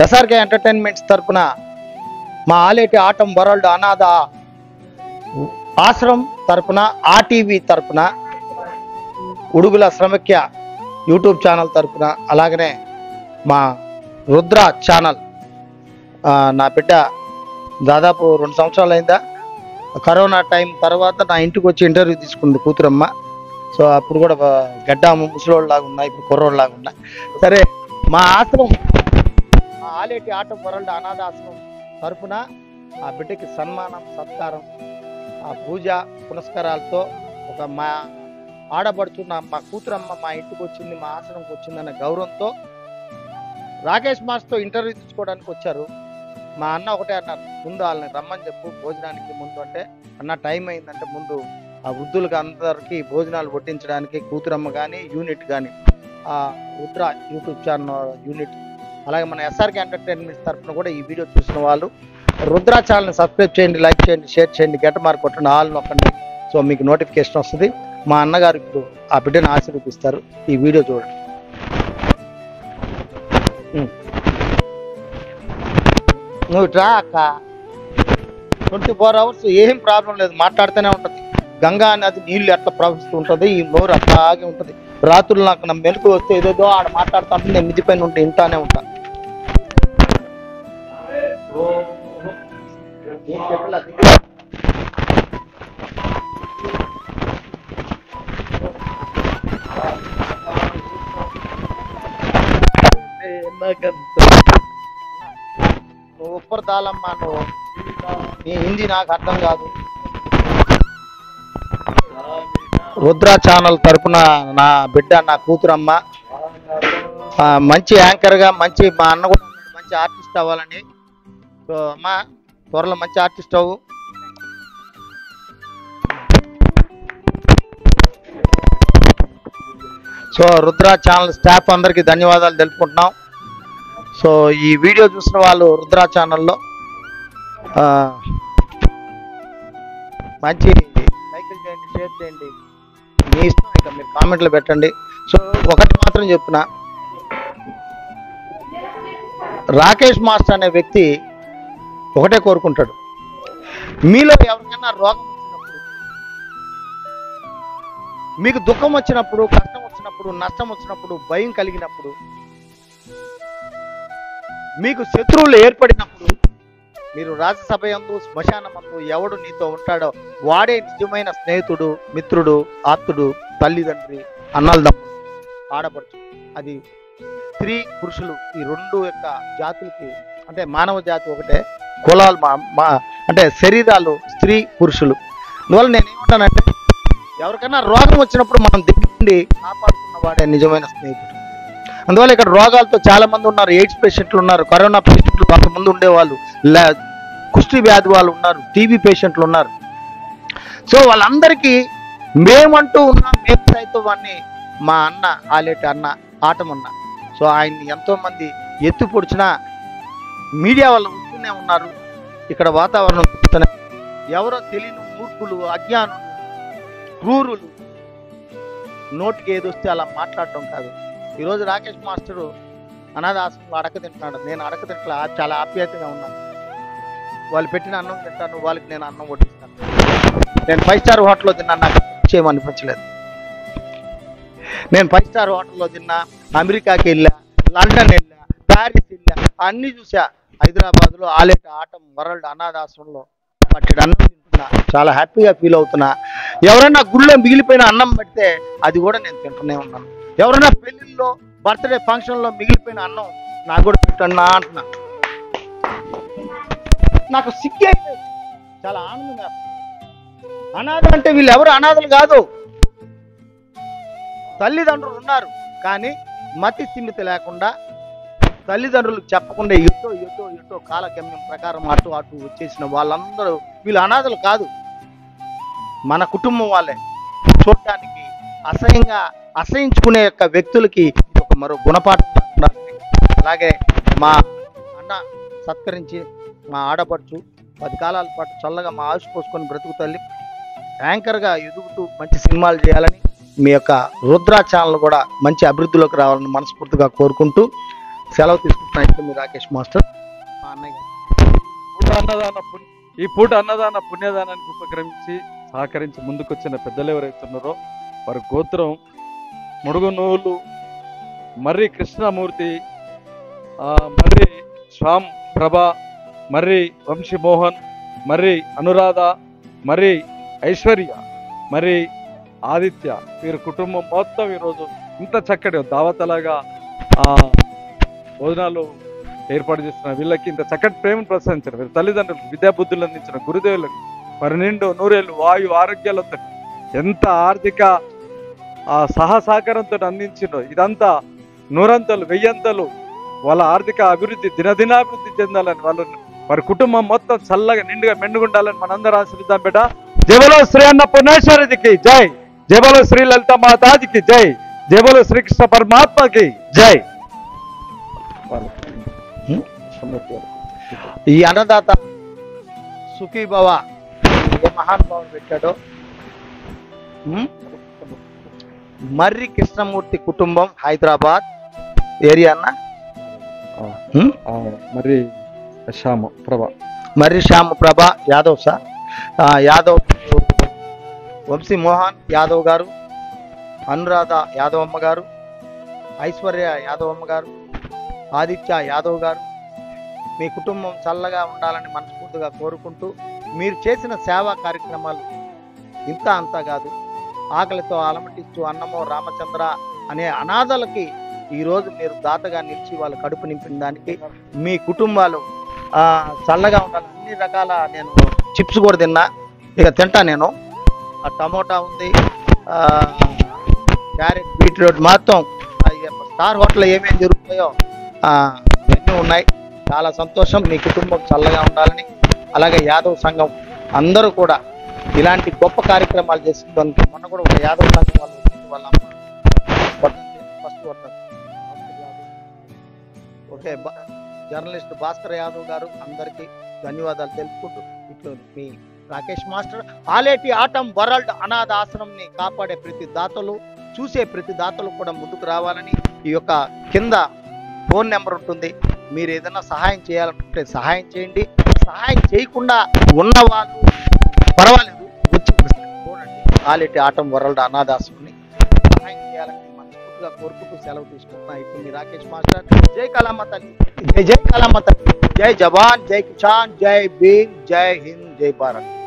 SRK entertainments తరపున మా Aleti atom world అనాథ ఆశ్రమం తరపున ఆర్టీవీ తరపున ఉడుగుల శ్రమక్య యూట్యూబ్ ఛానల్ తరపున అలాగనే మా రుద్ర ఛానల్ నా బిడ్డ దాదాపు 2 సంవత్సరాలు అయిందా కరోనా టైం తర్వాత నా ఇంటికి వచ్చి ఇంటర్వ్యూ తీసుకుంది కూతురమ్మ. సో అప్పుడు కూడా గడ్డాము ముసలోళ్ళలాగా ఉన్నా, ఇప్పుడు కుర్రోళ్ళలాగా ఉన్నా. సరే మా ఆశ్రమం మా ఆలేటి ఆటం వరల్డ్ అనాథ ఆశ్రమం తరపున ఆ బిడ్డకి సన్మానం సత్కారం పూజ పునస్కారాలతో ఒక మా ఆడబడుచున్న మా కూతురమ్మ మా ఇంటికి వచ్చింది, మా ఆశ్రమంకి వచ్చిందన్న గౌరవంతో రాకేష్ మాస్తో ఇంటర్వ్యూ తీసుకోవడానికి వచ్చారు. మా అన్న ఒకటే అన్నారు, ముందు వాళ్ళని రమ్మని చెప్పు భోజనానికి ముందు. అంటే అన్న టైం అయిందంటే ముందు ఆ వృద్ధులకు అందరికీ భోజనాలు వడ్డించడానికి కూతురమ్మ కానీ యూనిట్ కానీ ఆ రుద్ర యూట్యూబ్ ఛానల్ యూనిట్ అలాగే మన SRK ఎంటర్టైన్మెంట్స్ తరఫున కూడా ఈ వీడియో చూసిన వాళ్ళు రుద్ర ఛానల్ని సబ్స్క్రైబ్ చేయండి, లైక్ చేయండి, షేర్ చేయండి, గంట మార్క్ కొట్టండి, ఆల్ నొక్కండి. సో మీకు నోటిఫికేషన్ వస్తుంది. మా అన్నగారు ఇప్పుడు ఆ బిడ్డను ఆశీర్వదిస్తారు. ఈ వీడియో చూడండి. నువ్వు ట్రా అక్క 24 hours ఏం ప్రాబ్లం లేదు, మాట్లాడుతూనే ఉంటుంది. గంగా నది నీళ్ళు ఎట్లా ప్రవహిస్తూ ఉంటుంది, ఈ నోరు అట్లాగే ఉంటుంది. రాత్రులు నాకు నా మెలకు వస్తే ఏదేదో ఆడ మాట్లాడుతూ ఉంటుంది, నేను మిది పైన ఉంటే ఇంటానే ఉంటాను. నువ్వు ఉప్పర్ దాలమ్మా, నువ్వు నీ హిందీ నాకు అర్థం కాదు. రుద్ర ఛానల్ తరపున నా బిడ్డ నా కూతురమ్మ మంచి యాంకర్గా మంచి మా అన్న కూడా మంచి ఆర్టిస్ట్ అవ్వాలని. సో అమ్మ త్వరలో మంచి ఆర్టిస్ట్ అవ్వు. సో రుద్ర ఛానల్ స్టాఫ్ అందరికీ ధన్యవాదాలు తెలుపుకుంటున్నాం. సో ఈ వీడియో చూసిన వాళ్ళు రుద్ర ఛానల్లో మంచి లైక్ చేయండి, షేర్ చేయండి, మీ ఇష్టం, ఇంకా మీరు కామెంట్లు పెట్టండి. సో ఒకటి మాత్రం చెప్తున్నా, రాకేష్ మాస్టర్ అనే వ్యక్తి ఒకటే కోరుకుంటాడు, మీలో ఎవరికైనా రోగం వచ్చినప్పుడు, మీకు దుఃఖం వచ్చినప్పుడు, కష్టం వచ్చినప్పుడు, నష్టం వచ్చినప్పుడు, భయం కలిగినప్పుడు, మీకు శత్రువులు ఏర్పడినప్పుడు, మీరు రాజ్యసభ యందు శ్మశానమందు ఎవడు నీతో ఉంటాడో వాడే నిజమైన స్నేహితుడు, మిత్రుడు, ఆప్తుడు, తల్లిదండ్రి, అన్నలదమ్ముడు, ఆడపడుచు. అది స్త్రీ పురుషులు ఈ రెండు యొక్క జాతులకి, అంటే మానవ జాతి ఒకటే, కులాలు అంటే శరీరాలు స్త్రీ పురుషులు. అందువల్ల నేను ఏమంటానంటే, ఎవరికైనా రోగం వచ్చినప్పుడు మనం దగ్గరుండి కాపాడుకున్న వాడే నిజమైన స్నేహితుడు. అందువల్ల ఇక్కడ రోగాలతో చాలా మంది ఉన్నారు, ఎయిడ్స్ పేషెంట్లు ఉన్నారు, కరోనా పేషెంట్లు కొంతమంది ఉండేవాళ్ళు, కుష్టి వ్యాధి వాళ్ళు ఉన్నారు, టీబీ పేషెంట్లు ఉన్నారు. సో వాళ్ళందరికీ మేమంటూ ఉన్నాం, మేము సైతం వాడిని మా అన్న ఆలేటి అన్న ఆటమన్న. సో ఆయన్ని ఎంతోమంది ఎత్తు పొడిచినా మీడియా వాళ్ళు వస్తూనే ఉన్నారు. ఇక్కడ వాతావరణం చూస్తూనే ఎవరో తెలియని మూర్ఖులు, అజ్ఞానులు, క్రూరులు నోటికి ఏదొస్తే అలా మాట్లాడటం కాదు. ఈరోజు రాకేష్ మాస్టరు అనాథ ఆశ్రమంలో అడక తింటున్నాడు, నేను అడక తింటా చాలా ఆప్యాయతగా ఉన్నాను. వాళ్ళు పెట్టిన అన్నం తింటాను, వాళ్ళకి నేను అన్నం వడ్డిస్తాను. నేను 5 స్టార్ హోటల్లో తిన్నా, నాకు చేయమనిపించలేదు. నేను 5 స్టార్ హోటల్లో తిన్నా, అమెరికాకి వెళ్ళా, లండన్ వెళ్ళా, ప్యారిస్ వెళ్ళా, అన్నీ చూసా. హైదరాబాద్లో ఆలేటి ఆటం వరల్డ్ అనాథ ఆశ్రమంలో పట్టెడు అన్నం తింటున్నా, చాలా హ్యాపీగా ఫీల్ అవుతున్నా. ఎవరైనా గుళ్ళో మిగిలిపోయిన అన్నం పెడితే అది కూడా నేను తింటూనే ఉన్నాను. ఎవరైనా పెళ్ళిళ్ళలో బర్త్డే ఫంక్షన్లో మిగిలిపోయిన అన్నం నాకు కూడా పెట్టన్నా అంటున్నా. నాకు సిగ్గు అయితే చాలా ఆనందం వేస్తుంది. అనాథలు అంటే వీళ్ళు ఎవరు అనాథలు కాదు, తల్లిదండ్రులు ఉన్నారు కానీ మతి స్థిమిత లేకుండా తల్లిదండ్రులకు చెప్పకుండా ఎటో కాలగమ్యం ప్రకారం అటు వచ్చేసిన వాళ్ళందరూ వీళ్ళు అనాథలు కాదు, మన కుటుంబం వాళ్ళే. చూడటానికి అసహించుకునే యొక్క వ్యక్తులకి ఒక మరో గుణపాఠం ఉండాలని. అలాగే మా అన్న సత్కరించి మా ఆడపడుచు 10 కాలాల పాటు చల్లగా మా ఆయుష్ పోసుకొని బ్రతుకు తల్లి యాంకర్గా ఎదుగుతూ మంచి సినిమాలు చేయాలని, మీ యొక్క రుద్ర ఛానల్ కూడా మంచి అభివృద్ధిలోకి రావాలని మనస్ఫూర్తిగా కోరుకుంటూ సెలవు తీసుకుంటున్నా. ఇప్పుడు మీ రాకేష్ మాస్టర్, మా అన్నయ్య గారు. ఈ పూట అన్నదాన పుణ్యదానానికి ఉపక్రమించి సహకరించి ముందుకొచ్చిన పెద్దలు ఎవరైతే ఉన్నారో వారి గోత్రం ముడుగునూలు మర్రి కృష్ణమూర్తి, మర్రి శ్యామ్ ప్రభ, మర్రి వంశీ మోహన్, మర్రి అనురాధ, మర్రి ఐశ్వర్య, మర్రి ఆదిత్య, వీరి కుటుంబం మొత్తం ఈరోజు ఇంత చక్కటి దావతలాగా భోజనాలు ఏర్పాటు చేస్తున్న వీళ్ళకి ఇంత చక్కటి ప్రేమను ప్రోత్సహించారు. వీరి తల్లిదండ్రులు విద్యాబుద్ధులు అందించిన గురుదేవులకు మరి నిండు నూరేళ్ళు వాయు ఆరోగ్యాలతో ఎంత ఆర్థిక సహకారంతో అందించిండ్రో ఇదంతా నూరంతలు వెయ్యంతలు వాళ్ళ ఆర్థిక అభివృద్ధి దినదినాభివృద్ధి చెందాలని వారి కుటుంబం మొత్తం చల్లగా నిండుగా మెండుగుండాలని మనందరూ ఆశీర్వదిద్దాం బిడ్డ. జయబలో శ్రీ అన్నపూర్ణేశ్వరికి జై, జయబలో శ్రీ లలిత మాతాజికి జై, జయబలో శ్రీకృష్ణ పరమాత్మకి జై. ఈ అన్నదాత సుఖీభవ ఏ మహానుభావుడు పెట్టాడో, మర్రి కృష్ణమూర్తి కుటుంబం హైదరాబాద్ ఏరియా అన్న, మర్రి శ్యామ ప్రభ, మర్రి శ్యామ ప్రభ యాదవ్ సార్, యాదవ్ వంశీ మోహన్ యాదవ్ గారు, అనురాధ యాదవ్ అమ్మ గారు, ఐశ్వర్య యాదవ్ అమ్మ గారు, ఆదిత్య యాదవ్ గారు, మీ కుటుంబం చల్లగా ఉండాలని మనస్ఫూర్తిగా కోరుకుంటూ, మీరు చేసిన సేవా కార్యక్రమాలు ఇంత అంతా కాదు, ఆకలితో అలమటిస్తూ అన్నమో రామచంద్ర అనే అనాథలకి ఈరోజు మీరు దాతగా నిలిచి వాళ్ళ కడుపు నింపిన దానికి మీ కుటుంబాలు చల్లగా ఉండాలి. అన్ని రకాల నేను చిప్స్ కూడా తిన్నా, ఇక తింటా నేను. టమోటా ఉంది, క్యారెట్, బీట్రూట్ మొత్తం స్టార్ హోటల్లో ఏమేమి జరుగుతాయో అన్నీ ఉన్నాయి. చాలా సంతోషం. మీ కుటుంబం చల్లగా ఉండాలని, అలాగే యాదవ్ సంఘం అందరూ కూడా ఇలాంటి గొప్ప కార్యక్రమాలు చేసిందానికి మొన్న కూడా ఒక యాదవ్ సంఘం వాళ్ళు వాళ్ళ అమ్మ first Vardhan okay journalist Bhaskar Yadav గారు అందరికీ ధన్యవాదాలు తెలుపుకుంటూ ఇట్లు మీ Rakesh master. Aleti atom world అనాథ ఆశ్రమంని కాపాడే ప్రతి దాతలు, చూసే ప్రతి దాతలు కూడా ముందుకు రావాలని ఈ యొక్క కింద ఫోన్ నెంబర్ ఉంటుంది. మీరు ఏదైనా సహాయం చేయాలనుకుంటే సహాయం చేయండి. సహాయం చేయకుండా ఉన్న వాళ్ళు పర్వాలేదు, వచ్చి చూడండి ఆలేటి ఆటం వరల్డ్ అనాథాశ్రమంని సహాయం చేయాలని మనస్ఫూర్తిగా కోరుకుంటూ సెలవు తీసుకుంటున్నా. ఇప్పుడు మీ రాకేష్ మాస్టర్. జై కళామ తల్లి, జై జై కళామ తల్లి, జై జవాన్, జై కిసాన్, జై భీమ్, జై హింద్, జై భారత్.